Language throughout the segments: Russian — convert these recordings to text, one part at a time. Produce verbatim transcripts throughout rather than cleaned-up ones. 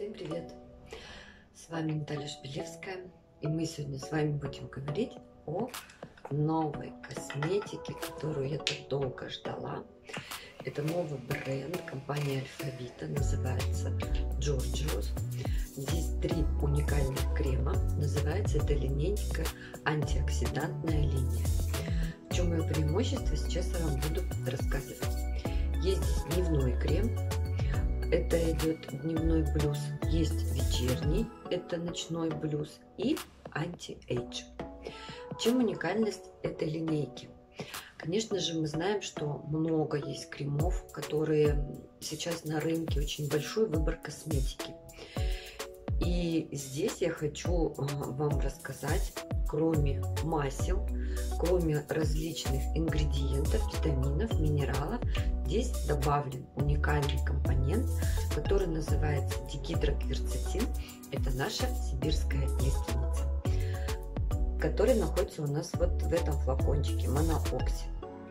Всем привет! С вами Наталья Шпилевская, и мы сегодня с вами будем говорить о новой косметике, которую я так долго ждала. Это новый бренд компании Альфавита, называется Джорджиус. Здесь три уникальных крема, называется эта линейка антиоксидантная линия. В чем ее преимущество, сейчас я вам буду рассказывать. Есть здесь дневной крем. Это идет дневной блюз, есть вечерний, это ночной блюз и анти-эйдж. Чем уникальность этой линейки? Конечно же, мы знаем, что много есть кремов, которые сейчас на рынке, очень большой выбор косметики. И здесь я хочу вам рассказать, кроме масел, кроме различных ингредиентов, витаминов, минералов, здесь добавлен уникальный компонент, который называется дигидрокверцетин. Это наша сибирская лиственница, который находится у нас вот в этом флакончике моноокси.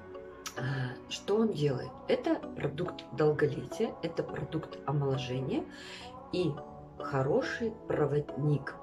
Что он делает? Это продукт долголетия, это продукт омоложения и хороший проводник.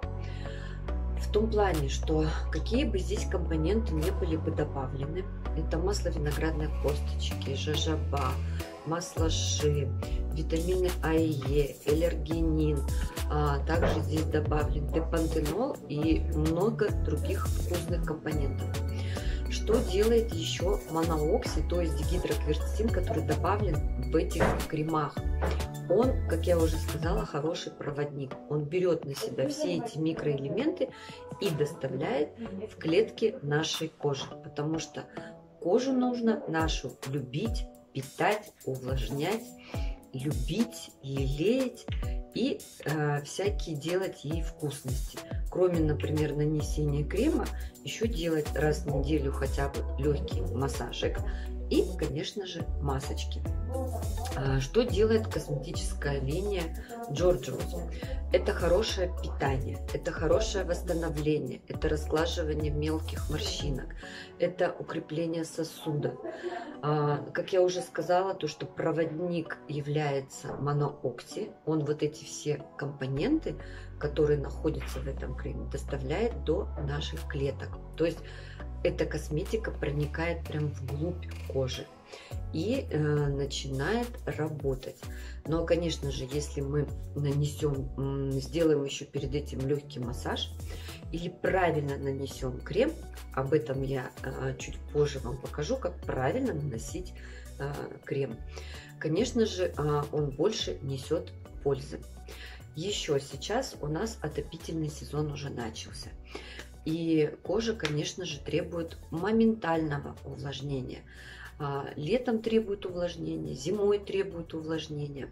В том плане, что какие бы здесь компоненты не были бы добавлены, это масло виноградной косточки, жожоба, масло ши, витамины А и Е, эллергенин, а также здесь добавлен депантенол и много других вкусных компонентов. Что делает еще моноокси, то есть дигидрокверцетин, который добавлен в этих кремах? Он, как я уже сказала, хороший проводник. Он берет на себя все эти микроэлементы и доставляет в клетки нашей кожи, потому что кожу нужно нашу любить, питать, увлажнять, любить, лелеять и э, всякие делать ей вкусности. Кроме, например, нанесения крема, еще делать раз в неделю хотя бы легкий массажик и, конечно же, масочки. Что делает косметическая линия Джорджиус? Это хорошее питание, это хорошее восстановление, это разглаживание мелких морщинок, это укрепление сосудов. Как я уже сказала, то, что проводник является моноокси, он вот эти все компоненты, которые находятся в этом креме, доставляет до наших клеток. То есть эта косметика проникает прям вглубь кожи и э, начинает работать. Но, конечно же, если мы нанесем, э, сделаем еще перед этим легкий массаж или правильно нанесем крем, об этом я э, чуть позже вам покажу, как правильно наносить э, крем. Конечно же, э, он больше несет пользы. Еще сейчас у нас отопительный сезон уже начался. И кожа, конечно же, требует моментального увлажнения. Летом требует увлажнения, зимой требует увлажнения.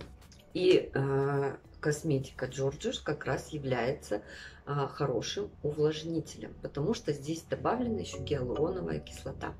И э, косметика Джорджиус как раз является э, хорошим увлажнителем, потому что здесь добавлена еще гиалуроновая кислота.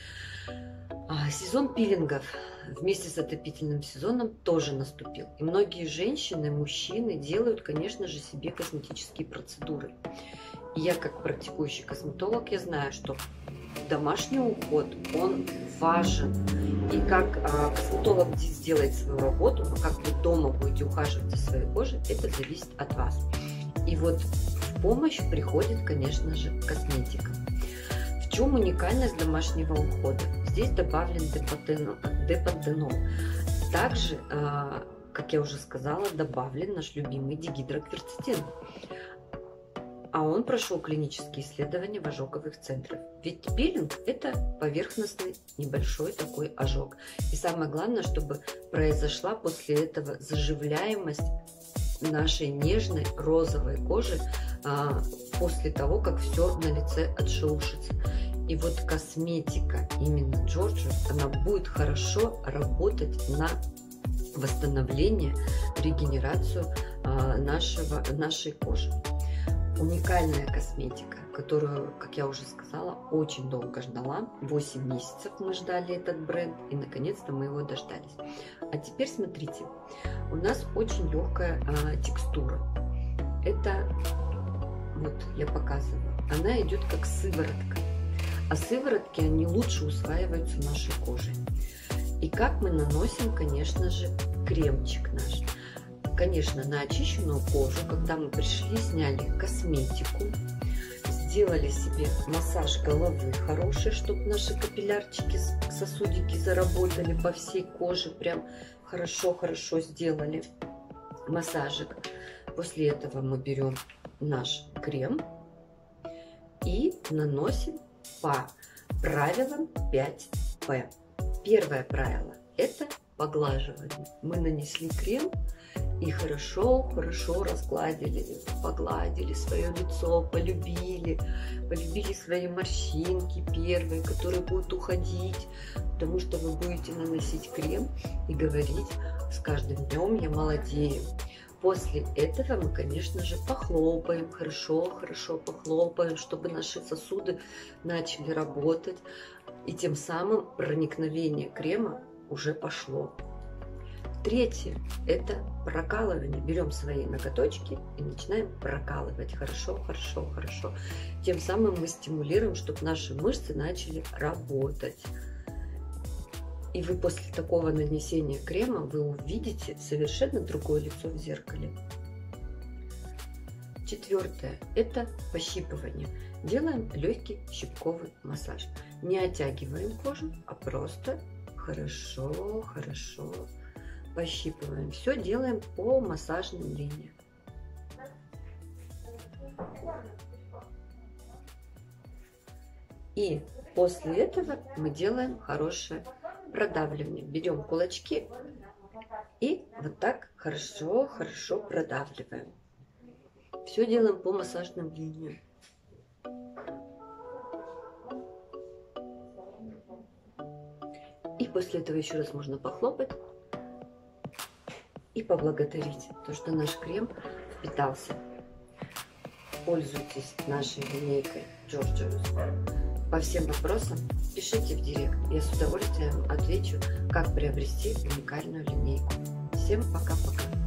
Сезон пилингов вместе с отопительным сезоном тоже наступил. И многие женщины, мужчины делают, конечно же, себе косметические процедуры. И я, как практикующий косметолог, я знаю, что домашний уход, он важен. И как а, косметолог здесь делает свою работу, но как вы дома будете ухаживать за своей кожей, это зависит от вас. И вот в помощь приходит, конечно же, косметика. В чем уникальность домашнего ухода? Здесь добавлен депантенол. Также, а, как я уже сказала, добавлен наш любимый дигидрокверцетин. А он прошел клинические исследования в ожоговых центрах. Ведь пилинг – это поверхностный небольшой такой ожог. И самое главное, чтобы произошла после этого заживляемость нашей нежной розовой кожи а, после того, как все на лице отшелушится. И вот косметика именно Джорджиус, она будет хорошо работать на восстановление, регенерацию а, нашего, нашей кожи. Уникальная косметика, которую, как я уже сказала, очень долго ждала. восемь месяцев мы ждали этот бренд, и наконец-то мы его дождались. А теперь смотрите, у нас очень легкая а, текстура. Это, вот я показываю, она идет как сыворотка. А сыворотки, они лучше усваиваются нашей кожей. И как мы наносим, конечно же, кремчик наш. конечно, на очищенную кожу, когда мы пришли, сняли косметику, сделали себе массаж головы хороший, чтобы наши капиллярчики, сосудики заработали по всей коже, прям хорошо-хорошо сделали массажик. После этого мы берем наш крем и наносим по правилам пять пэ. Первое правило – это поглаживание. Мы нанесли крем и хорошо-хорошо разгладили, погладили свое лицо, полюбили, полюбили свои морщинки первые, которые будут уходить, потому что вы будете наносить крем и говорить: с каждым днем я молодею. После этого мы, конечно же, похлопаем, хорошо-хорошо похлопаем, чтобы наши сосуды начали работать, и тем самым проникновение крема уже пошло. Третье – это прокалывание. Берем свои ноготочки и начинаем прокалывать хорошо, хорошо, хорошо. Тем самым мы стимулируем, чтобы наши мышцы начали работать. И вы после такого нанесения крема вы увидите совершенно другое лицо в зеркале. Четвертое – это пощипывание. Делаем легкий щипковый массаж. Не оттягиваем кожу, а просто хорошо, хорошо пощипываем. Все делаем по массажным линиям. И после этого мы делаем хорошее продавливание. Берем кулачки и вот так хорошо-хорошо продавливаем. Все делаем по массажным линиям. И после этого еще раз можно похлопать и поблагодарить, то, что наш крем впитался. Пользуйтесь нашей линейкой Джорджиус. По всем вопросам пишите в директ. Я с удовольствием отвечу, как приобрести уникальную линейку. Всем пока-пока.